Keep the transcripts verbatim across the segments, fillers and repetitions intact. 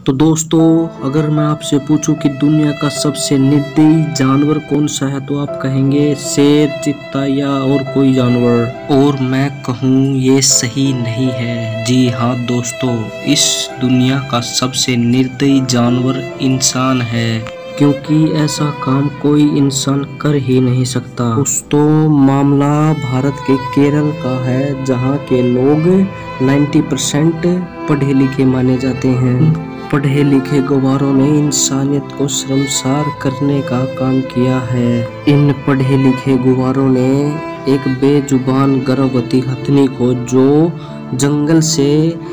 तो दोस्तों, अगर मैं आपसे पूछूं कि दुनिया का सबसे निर्दयी जानवर कौन सा है तो आप कहेंगे शेर, चीता या और कोई जानवर। और मैं कहूँ ये सही नहीं है। जी हाँ दोस्तों, इस दुनिया का सबसे निर्दयी जानवर इंसान है, क्योंकि ऐसा काम कोई इंसान कर ही नहीं सकता। दोस्तों, मामला भारत के केरल का है, जहाँ के लोग नब्बे परसेंट पढ़े लिखे माने जाते हैं। पढ़े लिखे गवारों ने इंसानियत को शर्मसार करने का काम किया है। इन पढ़े लिखे गवारों ने एक बेजुबान गर्भवती हथनी को, जो जंगल से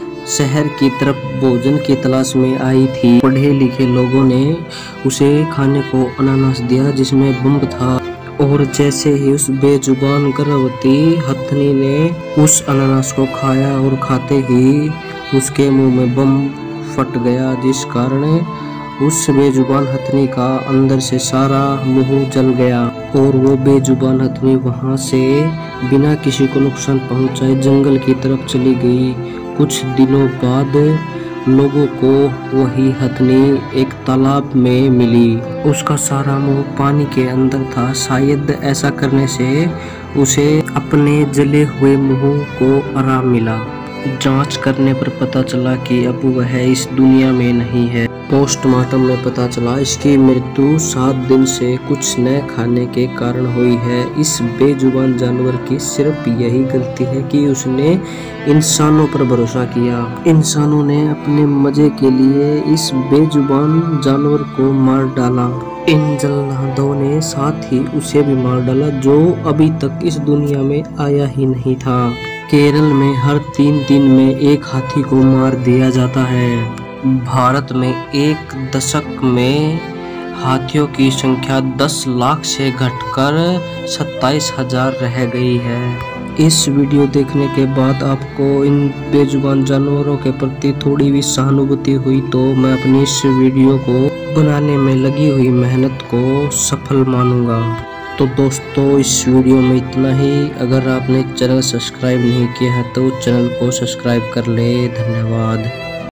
शहर की तरफ भोजन की तलाश में आई थी, पढ़े लिखे लोगों ने उसे खाने को अनानास दिया जिसमें बम था। और जैसे ही उस बेजुबान गर्भवती हथनी ने उस अनानास को खाया और खाते ही उसके मुंह में बम फट गया, जिस कारण उस बेजुबान हथनी का अंदर से सारा मुंह जल गया। और वो बेजुबान हथनी वहां से बिना किसी को नुकसान पहुंचाए जंगल की तरफ चली गई। कुछ दिनों बाद लोगों को वही हथनी एक तालाब में मिली। उसका सारा मुंह पानी के अंदर था। शायद ऐसा करने से उसे अपने जले हुए मुंह को आराम मिला। जांच करने पर पता चला कि अब वह इस दुनिया में नहीं है। पोस्टमार्टम में पता चला इसकी मृत्यु सात दिन से कुछ न खाने के कारण हुई है। इस बेजुबान जानवर की सिर्फ यही गलती है कि उसने इंसानों पर भरोसा किया। इंसानों ने अपने मजे के लिए इस बेजुबान जानवर को मार डाला। इन जल्लादों ने साथ ही उसे भी मार डाला, जो अभी तक इस दुनिया में आया ही नहीं था। केरल में हर तीन दिन में एक हाथी को मार दिया जाता है। भारत में एक दशक में हाथियों की संख्या दस लाख से घटकर सत्ताईस हजार रह गई है। इस वीडियो देखने के बाद आपको इन बेजुबान जानवरों के प्रति थोड़ी भी सहानुभूति हुई तो मैं अपनी इस वीडियो को बनाने में लगी हुई मेहनत को सफल मानूंगा। तो दोस्तों, इस वीडियो में इतना ही। अगर आपने चैनल सब्सक्राइब नहीं किया है तो चैनल को सब्सक्राइब कर ले। धन्यवाद।